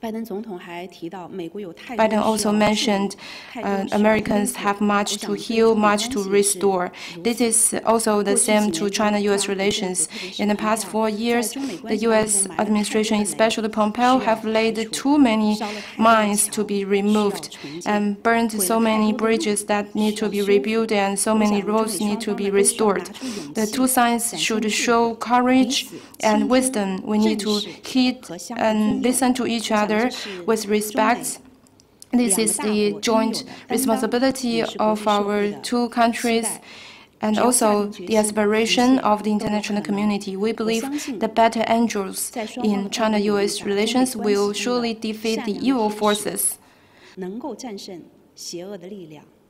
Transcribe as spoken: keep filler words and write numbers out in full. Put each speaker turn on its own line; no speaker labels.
Biden also mentioned uh, Americans have much to heal, much to restore. This is also the same to China U S relations. In the past four years, the U S administration, especially Pompeo, have laid too many mines to be removed and burned so many bridges that need to be rebuilt and so many roads need to be restored. The two sides should show courage and wisdom. We need to heed and listen to each other with respect. This is the joint responsibility of our two countries and also the aspiration of the international community. We believe the better angels in China U S relations will surely defeat the evil forces.
能够战胜邪恶的力量。